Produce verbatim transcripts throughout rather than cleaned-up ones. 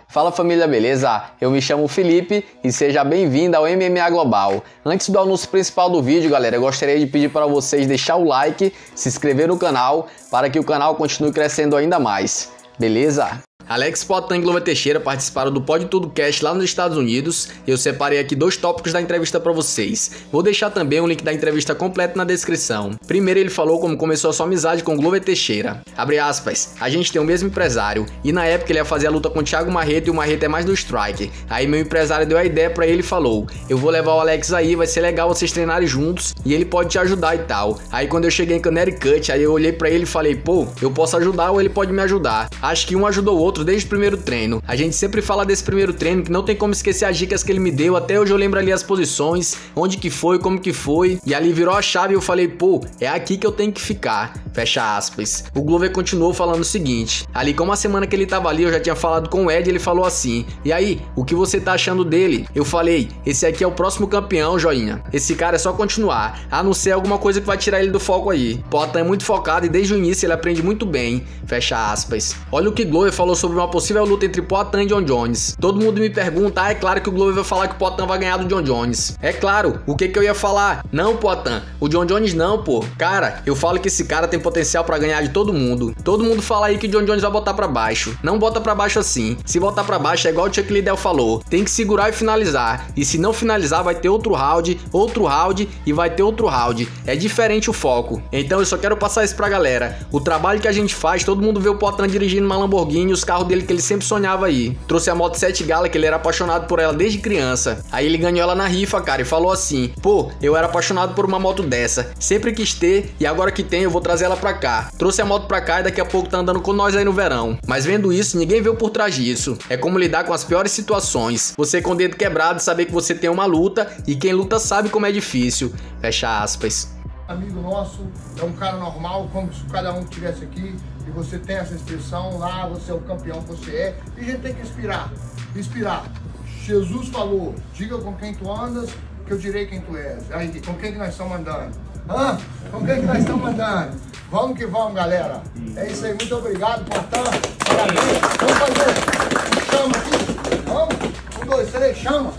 Fala família, beleza? Eu me chamo Felipe e seja bem-vindo ao M M A Global. Antes do anúncio principal do vídeo, galera, eu gostaria de pedir para vocês deixar o like, se inscrever no canal, para que o canal continue crescendo ainda mais, beleza? Alex Poatan e Glover Teixeira participaram do Pode Tudo Cast lá nos Estados Unidos. Eu separei aqui dois tópicos da entrevista para vocês. Vou deixar também o link da entrevista completo na descrição. Primeiro ele falou como começou a sua amizade com Glover Teixeira. Abre aspas, a gente tem o mesmo empresário e na época ele ia fazer a luta com o Thiago Marreta e o Marreta é mais do strike. Aí meu empresário deu a ideia para ele e falou, eu vou levar o Alex aí, vai ser legal vocês treinarem juntos e ele pode te ajudar e tal. Aí quando eu cheguei em Connecticut, aí eu olhei para ele e falei, pô, eu posso ajudar ou ele pode me ajudar. Acho que um ajudou o outro desde o primeiro treino. A gente sempre fala desse primeiro treino que não tem como esquecer as dicas que ele me deu. Até hoje eu lembro ali as posições, onde que foi, como que foi. E ali virou a chave e eu falei, pô, é aqui que eu tenho que ficar. Fecha aspas. O Glover continuou falando o seguinte. Ali com uma semana que ele tava ali, eu já tinha falado com o Ed, ele falou assim, e aí, o que você tá achando dele? Eu falei, esse aqui é o próximo campeão, joinha. Esse cara é só continuar, a não ser alguma coisa que vai tirar ele do foco aí. Poatan é muito focado e desde o início ele aprende muito bem. Fecha aspas. Olha o que Glover falou sobre uma possível luta entre Poatan e John Jones. Todo mundo me pergunta, ah, é claro que o Glover vai falar que o Poatan vai ganhar do John Jones. É claro, o que que eu ia falar? Não, Poatan, o John Jones não, pô. Cara, eu falo que esse cara tem potencial pra ganhar de todo mundo. Todo mundo fala aí que o John Jones vai botar pra baixo. Não bota pra baixo assim. Se botar pra baixo é igual o Chuck Liddell falou, tem que segurar e finalizar. E se não finalizar vai ter outro round, outro round e vai ter outro round. É diferente o foco. Então eu só quero passar isso pra galera. O trabalho que a gente faz, todo mundo vê o Poatan dirigindo uma Lamborghini, os carros dele que ele sempre sonhava aí. Trouxe a moto sete Gala, que ele era apaixonado por ela desde criança. Aí ele ganhou ela na rifa, cara, e falou assim, pô, eu era apaixonado por uma moto dessa. Sempre quis ter e agora que tem eu vou trazer ela pra cá. Trouxe a moto pra cá e daqui a pouco tá andando com nós aí no verão. Mas vendo isso, ninguém veio por trás disso. É como lidar com as piores situações. Você com o dedo quebrado, saber que você tem uma luta e quem luta sabe como é difícil. Fecha aspas. Amigo nosso, é um cara normal, como se cada um estivesse aqui e você tem essa inscrição lá, você é o campeão que você é, e a gente tem que inspirar, inspirar. Jesus falou, diga com quem tu andas, que eu direi quem tu és. Aí, com quem que nós estamos andando? Hã? Com quem que nós estamos andando? Vamos que vamos, galera. É isso aí, muito obrigado, Poatan. Parabéns. Vamos fazer. Chama aqui. Vamos? Um, dois, três, chama.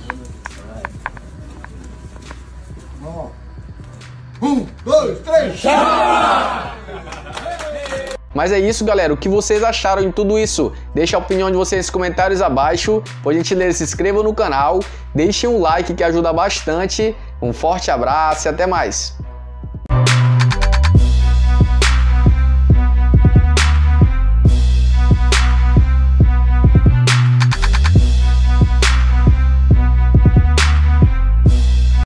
Vamos. Um, dois, três, chama! Mas é isso, galera. O que vocês acharam de tudo isso? Deixa a opinião de vocês nos comentários abaixo. Por gentileza, se inscrevam no canal. Deixem um like que ajuda bastante. Um forte abraço e até mais.